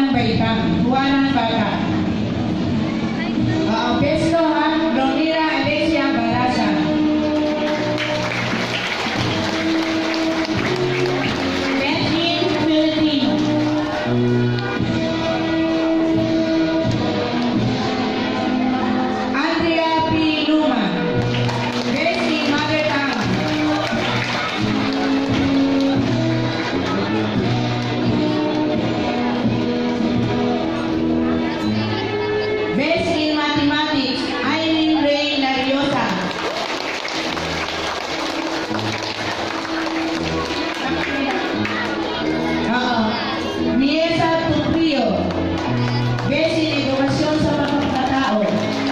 Juanang Baitang. Juanang Bata. Best Lohan, Romira Alessia Barasa. Best in Filipino. Andrea P. Luma. Best in Mother Tongue. Best in Mathematics, Eileen Ray Lariosa. Miesa Tuprio. Best in Edukasyon sa Pagkakatao.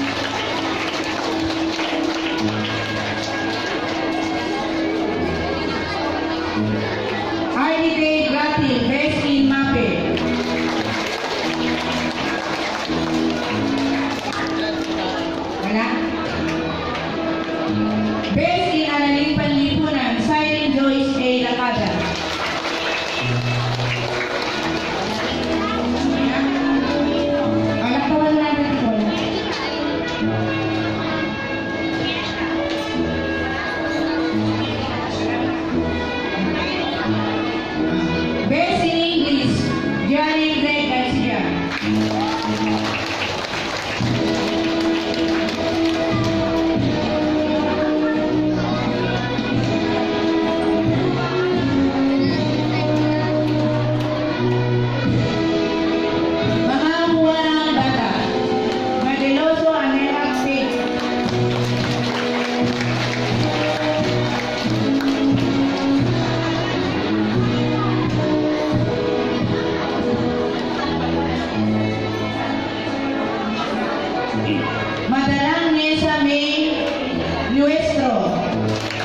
Arnie Grati, Best in MAPE. Wala? Best in Araling Panlipunan, Siren Joyce A. Lacada. Naktawan na natin ito. Best in English, Johnny Greg Garcia. Mga Juanang Bata, Madeloso Anela State. Madalang Nesa May Nuestro.